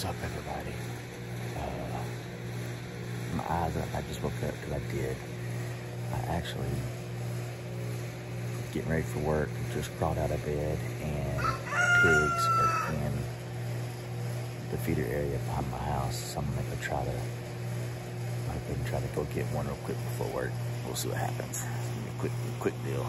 What's up, everybody? My eyes up. I just woke up because I did. I actually getting ready for work. Just crawled out of bed, and pigs are in the feeder area behind my house. So I'm gonna go try to go get one real quick before work. We'll see what happens. Quick deal.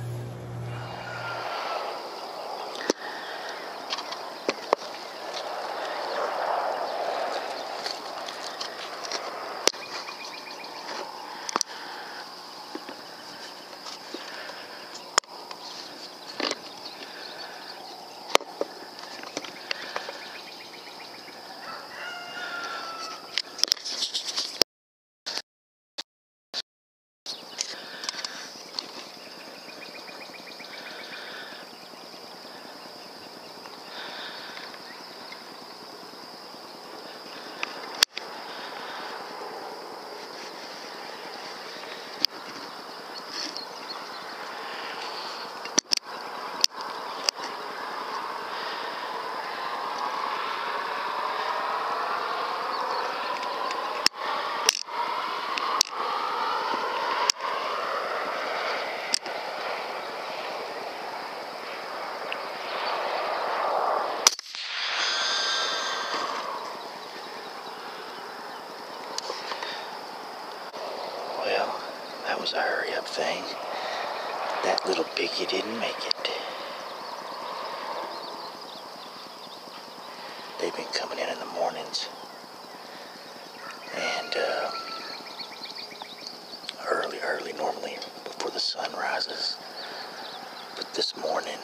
Well, that was a hurry-up thing. That little piggy didn't make it. They've been coming in the mornings. And, early, normally, before the sun rises. But this morning,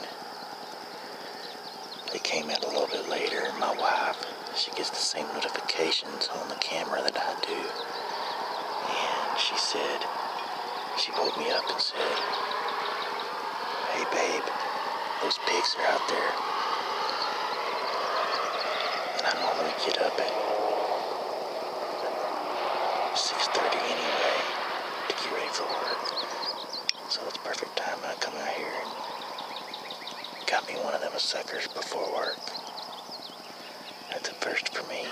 they came in a little bit later. My wife, she gets the same notifications on the camera that I do. And she woke me up and said, "Hey babe, those pigs are out there." And I normally get up at 6:30 anyway to get ready for work. So it's perfect time I come out here and got me one of them suckers before work. That's a first for me.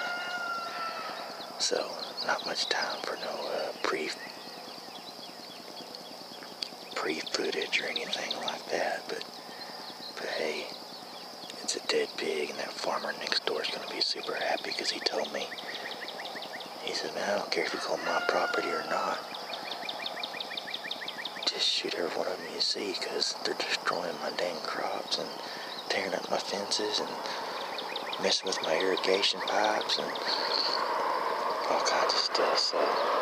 So, not much time for no pre-footage or anything like that, but hey, it's a dead pig, and that farmer next door is going to be super happy because he told me, he said, "Man, I don't care if you go on my property or not. Just shoot every one of them you see, because they're destroying my dang crops and tearing up my fences and messing with my irrigation pipes and all kinds of stuff." So,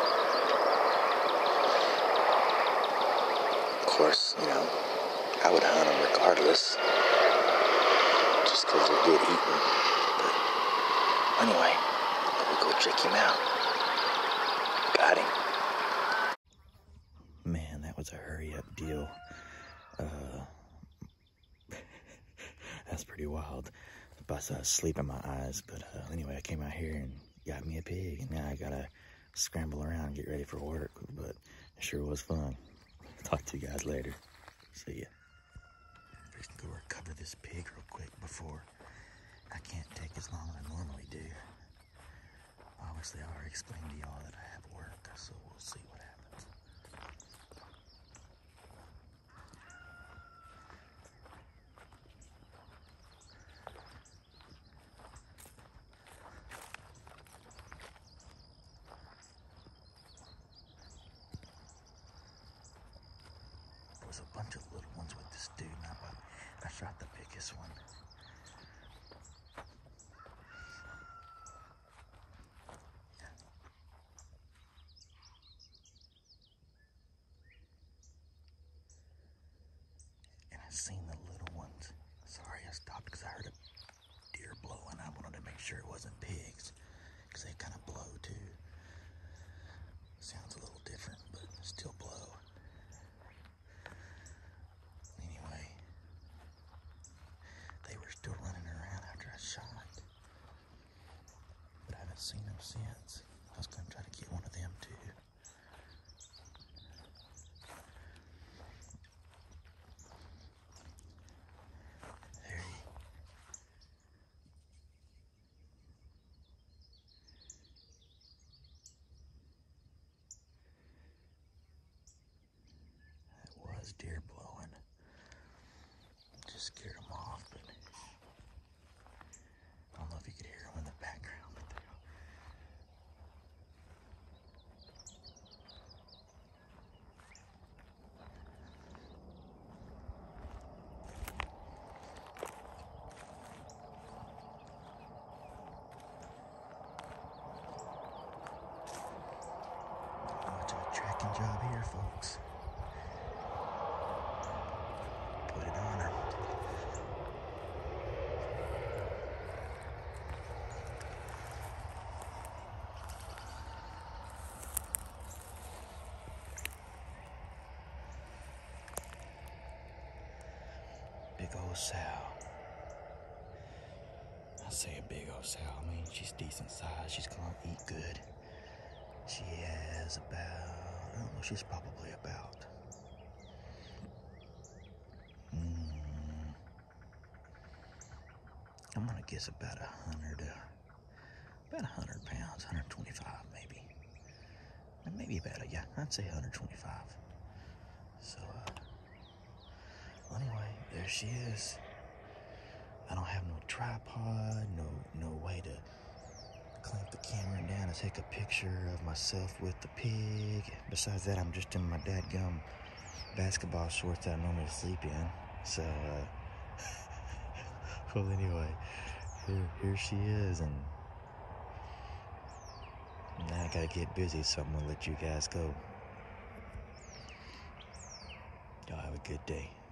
of course, I would hunt them regardless, just because they're good eating. But anyway, we'll go check him out. Got him. Man, that was a hurry-up deal. That's pretty wild. I bust out sleep in my eyes, but anyway, I came out here and got me a pig, and now I gotta scramble around and get ready for work, but it sure was fun. Talk to you guys later. See ya. Just go recover this pig real quick before I can't take as long as I normally do. Obviously, I already explained to y'all that I have work, so we'll see what happens. There was a bunch of little ones with this dude, and I shot the biggest one. And I seen the little ones. Sorry, I stopped because I heard a deer blowing. I wanted to make sure it wasn't pigs, because they kind of blow too. Sounds a little different, but still blow. Anyway, they were still running around after I shot, but I haven't seen them since. I was going to try to get one of them too. my job here, folks. Put it on her. Big old sow. I say a big old sow. I mean, she's decent size. She's gonna eat good. She has about, I don't know, she's probably about, I'm gonna guess about 100 pounds, 125 maybe. Maybe about, yeah, I'd say 125. So, anyway, there she is. I don't have no tripod, no way to clamp the camera down and take a picture of myself with the pig. Besides that, I'm just in my dadgum basketball shorts that I normally sleep in. So, well, anyway, here she is, and now I gotta get busy, so I'm gonna let you guys go. Y'all have a good day.